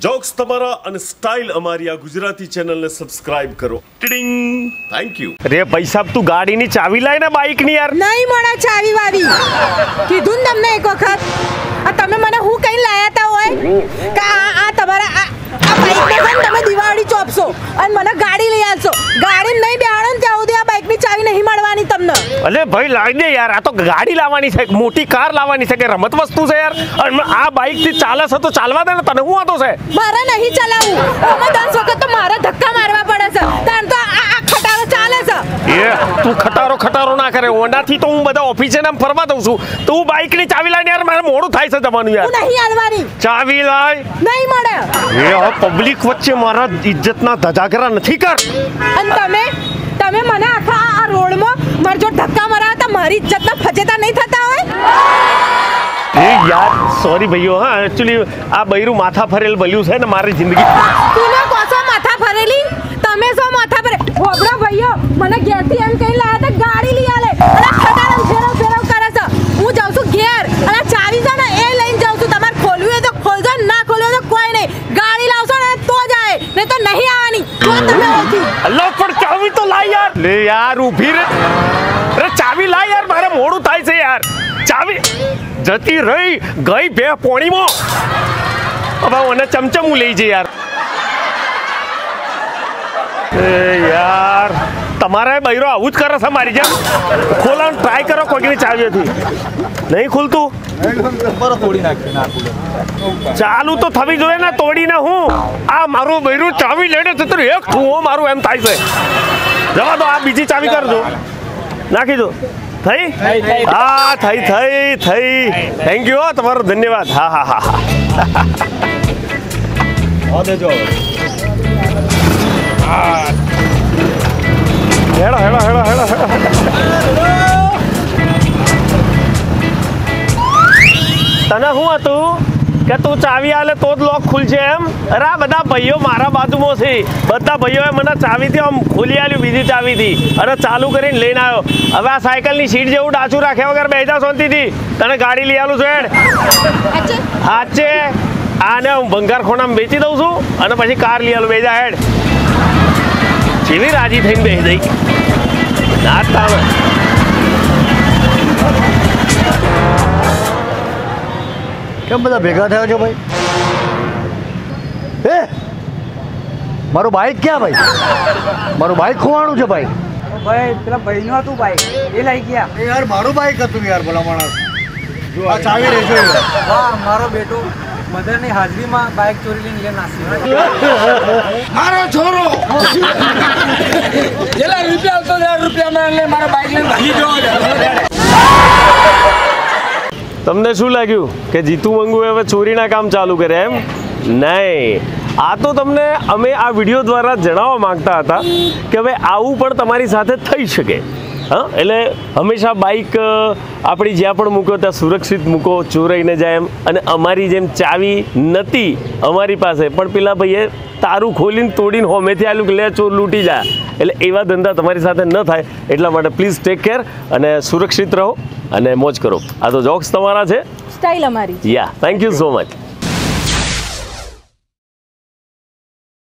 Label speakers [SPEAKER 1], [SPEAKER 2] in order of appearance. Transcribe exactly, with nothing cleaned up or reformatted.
[SPEAKER 1] Jokes તમારા અને style અમારી આ ગુજરાતી ચેનલને સબસ્ક્રાઇબ કરો. ટિડિંગ. Thank you.
[SPEAKER 2] અરે ભાઈ સાહેબ તું ગાડીની ચાવી લાય ને બાઈક ની યાર.
[SPEAKER 3] નહીં મળે ચાવી વાવી. કીધું ને તમને એક વખત. આ તમે મને હું કઈ લાયા તા હોય કે આ આ તમારા આ આ બાઈક ને તમે દિવાળી ચોપશો અને મને ગાડી લઈ આવશો. ગાડી નહીં બેહાડો ને ત્યાં સુધી આ બાઈક ની ચાવી નહીં મળવાની તમને.
[SPEAKER 2] અલે ભાઈ લાવી દે યાર. આ તો ગાડી લાવવાની છે, મોટી કાર લાવવાની છે કે રમત વસ્તુ છે યાર. અને આ બાઈક થી ચાલે છે તો ચાલવા દે ને. તને હું વાતો છે?
[SPEAKER 3] મારે નહીં ચલાવવું. અમે દસ વખત તો મારે ધક્કા મારવા પડે છે. તાન તો આ આ ખટારો ચાલે છે.
[SPEAKER 2] એ તું ખટારો ખટારો ના કરે. ઓનાથી તો હું બધા ઓફિસે નામ ફરવા દઉં છું. તું બાઈક ની ચાવી લાય યાર. મારે મોડું થાય છે જવાનું યાર.
[SPEAKER 3] હું નહીં હાલવાની.
[SPEAKER 2] ચાવી લાય.
[SPEAKER 3] નહીં મળે.
[SPEAKER 2] એ આ પબ્લિક વચ્ચે મારા ઇજ્જતના ધજાગરા નથી કર.
[SPEAKER 3] અને તમે તમે મને આખા આ રોડમાં માર જો ધક્કા મારા હતા મારી ઇજ્જતના ફજેતા નહીં થતા હોય.
[SPEAKER 2] એ યાર સોરી ભાઈઓ. હા એક્ચ્યુઅલી આ બૈરું માથા ફરેલ બલ્યું છે ને મારી જિંદગી.
[SPEAKER 3] તું કોસો માથા ફરેલી? તમે સો માથા ફરે. હોબળો ભાઈઓ મને ઘેરથી એમ કહી લાયા હતા ગાડી લઈ આલે. અને ખટારો ફેરવ ફેરવ કરે છે. હું જાઉં છું ઘેર અને ચાવી છે ને એ લઈને જાઉં છું. તમારે ખોલવું હોય તો ખોલજો, ના ખોલવું તો કોઈ નહીં. ગાડી લાવશો ને તો જાય, નહીં તો નહીં આવવાની. જો તમે ઓછી
[SPEAKER 2] અલ્લાહ પણ ચાવી તો લાય યાર. લે યાર ઊભી રે. અરે ચાવી લાય યાર. મારે મોડું થાય છે યાર. ચાવી જતી રહી ગઈ બે પોણીમાં. હવે મને ચમચમું લઈ જઈ યાર. એ યાર તમારે બૈરો આવું જ કરે છે મારી જેમ. ખોલાવાનું ટ્રાય કરો કોઈની ચાવી હતી. નહીં ખુલતું. ચાલુ તો થવી જોઈએ ને. તોડીને હું આ મારું બૈરું ચાવી લઈને જતું એક ઠુઓ મારું એમ થાય છે. જવા દો. આ બીજી ચાવી કરજો. નાખી દો. થઈ હા થઈ થઈ થઈ. Thank you. તમારો ધન્યવાદ. હા હા હા હા. હેડો હેડો હેડો હેડો હેડો. તને શું હતું કે તું ચાવી આલે તો જ લોક ખુલશે એમ? અરે આ બધા ભાઈઓ મારા બાજુમાં છે. બધા ભાઈઓએ મને ચાવીથી આમ ખોલી આલ્યું બીજી ચાવીથી અને ચાલુ કરીને લઈને આવ્યો. હવે આ સાયકલની સીટ જેવું ડાચું રાખ્યા વગર બેસી જાવ શાંતિથી. તને ગાડી લઈ આલું છું હેડ. હાચે આને હું ભંગાર ખોણામાં વેચી દઉં છું અને પછી કાર લઈ આલું. બેસી જા હેડ. જેવી રાજી થઈને બેસી જઈ. ના તાવે
[SPEAKER 4] કેમ બધા ભેગા થયા છો ભાઈ? એ મારું બાઈક ક્યાં ભાઈ? મારું બાઈક ખોવાનું છે ભાઈ.
[SPEAKER 5] ભાઈ પેલા ભાઈનું હતું બાઈક એ લઈ ગયા.
[SPEAKER 4] એ યાર મારું બાઈક હતું યાર. ભલા માણસ જો આ ચાવી રહેજો.
[SPEAKER 5] હા મારો બેટો મધરની હાજરીમાં બાઈક ચોરી લઈને લઈને નાસી.
[SPEAKER 4] મારો છોરો
[SPEAKER 5] જેલા રૂપિયા આવતો હજાર રૂપિયા મેં મારા બાઈક લઈને ભાગી ગયો.
[SPEAKER 2] તમને શું લાગ્યું કે જીતુ મંગુ હવે ચોરીના કામ ચાલુ કરે એમ? નહીં. આ તો તમને અમે આ વિડીયો દ્વારા જણાવવા માંગતા હતા કે હવે આવું પણ તમારી સાથે થઈ શકે. હા એટલે હંમેશા બાઈક આપણી જ્યાં પણ મૂકો ત્યાં સુરક્ષિત મૂકો, ચોરાઈને જાય એમ. અને અમારી જેમ ચાવી નહોતી અમારી પાસે પણ પેલા ભાઈએ તારું ખોલીને તોડીને હોમેથી આલું કે લે ચોર લૂંટી જાય. એટલે એવા ધંધા તમારી સાથે ન થાય એટલા માટે પ્લીઝ ટેક કેર અને સુરક્ષિત રહો અને મોજ કરો. આ તો જોક્સ તમારા છે,
[SPEAKER 3] સ્ટાઇલ અમારી.
[SPEAKER 2] Yeah thank you so much.